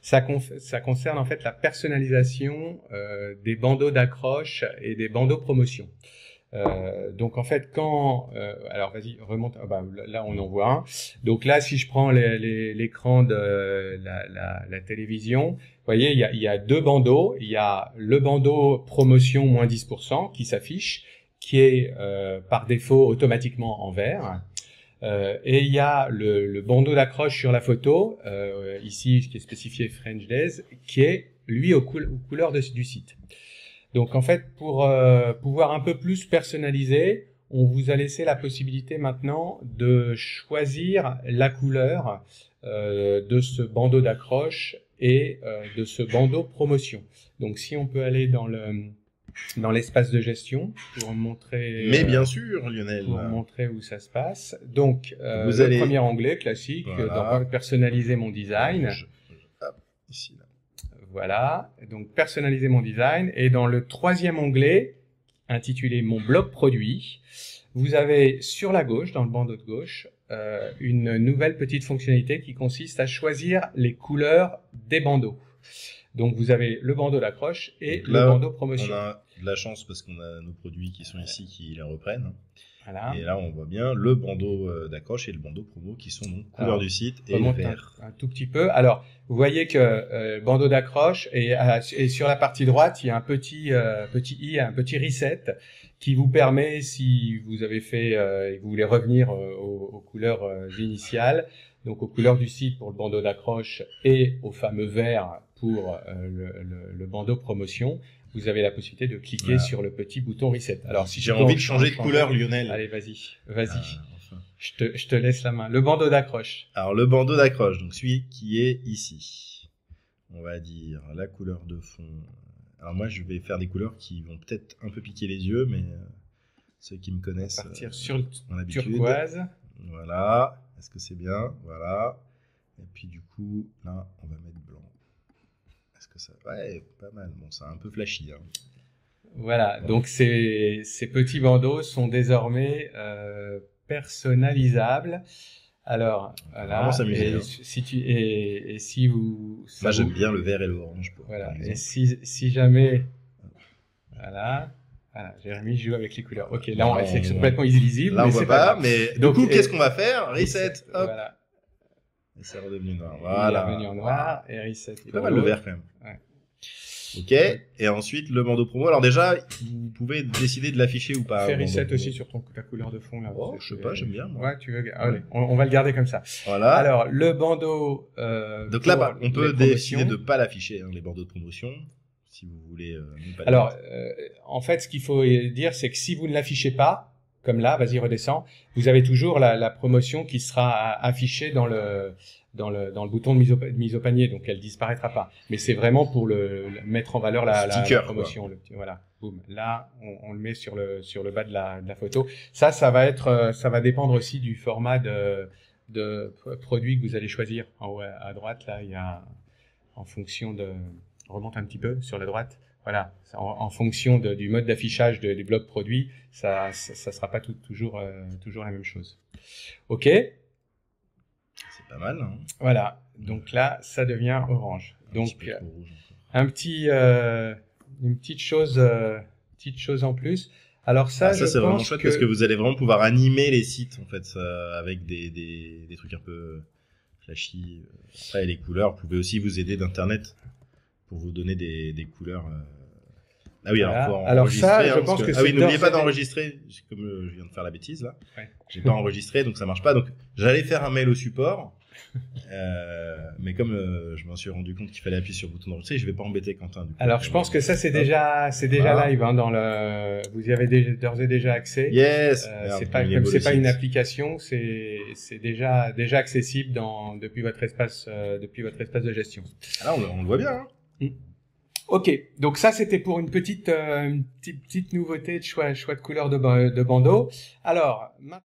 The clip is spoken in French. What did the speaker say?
Ça concerne en fait la personnalisation des bandeaux d'accroche et des bandeaux promotion. Donc en fait alors vas-y remonte, là on en voit un. Donc là si je prends l'écran de la télévision, vous voyez il y a deux bandeaux. Il y a le bandeau promotion moins 10% qui s'affiche, qui est par défaut automatiquement en vert. Et il y a le bandeau d'accroche sur la photo, ici qui est spécifié French Days, qui est lui aux couleurs du site. Donc en fait, pour pouvoir un peu plus personnaliser, on vous a laissé la possibilité maintenant de choisir la couleur de ce bandeau d'accroche et de ce bandeau promotion. Donc si on peut aller dans l'espace de gestion pour montrer. Mais bien sûr, Lionel. Pour montrer où ça se passe. Donc vous allez... premier onglet classique, voilà. Dans personnaliser mon design. Hop, ici là. Voilà, donc personnaliser mon design. Et dans le troisième onglet, intitulé Mon blog produit, vous avez sur la gauche, dans le bandeau de gauche, une nouvelle petite fonctionnalité qui consiste à choisir les couleurs des bandeaux. Donc vous avez le bandeau d'accroche et le bandeau promotion. On a de la chance parce qu'on a nos produits qui sont ici qui les reprennent. Voilà. Et là, on voit bien le bandeau d'accroche et le bandeau promo qui sont donc couleur du site et vert. Un tout petit peu. Alors, vous voyez que bandeau d'accroche et sur la partie droite, il y a un petit i, un petit reset qui vous permet, si vous avez fait et que vous voulez revenir aux couleurs initiales, donc aux couleurs du site pour le bandeau d'accroche et au fameux vert pour le bandeau promotion, vous avez la possibilité de cliquer sur le petit bouton reset. Alors, si j'ai envie de changer de couleur, Lionel. Allez, vas-y. Enfin. Je te laisse la main. Le bandeau d'accroche. Alors, le bandeau d'accroche, donc celui qui est ici. On va dire la couleur de fond. Alors moi, je vais faire des couleurs qui vont peut-être un peu piquer les yeux, mais ceux qui me connaissent. On va partir sur le turquoise. Voilà. Est-ce que c'est bien? Voilà. Et puis du coup, là, on va mettre blanc. Est-ce que ça... Ouais, pas mal. Bon, c'est un peu flashy. Hein. Voilà. Donc ces petits bandeaux sont désormais personnalisables. Alors, voilà. Vraiment s'amuser. Et si vous... Moi, j'aime bien le vert et l'orange. Voilà. Et si jamais... Voilà. Voilà, Jérémy joue avec les couleurs. Ok, là, c'est complètement illisible. Là, on voit pas, mais du coup, qu'est-ce qu'on va faire? Reset, hop. Voilà. Et c'est redevenu noir. Voilà. Il est revenu en noir et reset. C'est pas mal le vert quand même. Ouais. Ok, et ensuite le bandeau promo. Alors déjà, vous pouvez décider de l'afficher ou pas. Fais reset aussi sur ta couleur de fond là. Oh, je sais pas, j'aime bien. Moi. Ouais, tu veux. Allez, on va le garder comme ça. Voilà. Alors le bandeau. Donc là, on peut décider de pas l'afficher, les bandeaux de promotion, si vous voulez. Alors, en fait, ce qu'il faut dire, c'est que si vous ne l'affichez pas, comme là, vas-y redescends, vous avez toujours la promotion qui sera affichée dans le bouton de mise au panier, donc elle disparaîtra pas. Mais c'est vraiment pour mettre en valeur la promotion. Voilà, boum. Là, on le met sur le bas de la photo. Ça va dépendre aussi du format de produit que vous allez choisir. En haut à droite, là, il y a en fonction de... remonte un petit peu sur la droite. Voilà, en fonction du mode d'affichage du bloc produit, ça sera pas toujours la même chose. Ok. C'est pas mal. Hein. Voilà, donc là, ça devient orange. Donc une petite chose en plus. Alors ça, c'est vraiment chouette parce que vous allez vraiment pouvoir animer les sites en fait avec des trucs un peu flashy. Après les couleurs, vous pouvez aussi vous aider d'internet pour vous donner des couleurs. Ah oui, voilà. alors faut enregistrer. Ça, je pense que ah oui, n'oubliez pas d'enregistrer. Comme je viens de faire la bêtise là, j'ai pas enregistré, donc ça marche pas. Donc j'allais faire un mail au support, mais comme je m'en suis rendu compte qu'il fallait appuyer sur le bouton d'enregistrer, je vais pas embêter Quentin. Du coup, alors je pense que ça c'est déjà live hein, vous y avez d'ores et déjà accès. Yes. C'est pas une application, c'est déjà accessible depuis votre espace de gestion. Là on le voit bien. Hein. Ok, donc ça c'était pour une petite nouveauté de choix de couleur de bandeau. Alors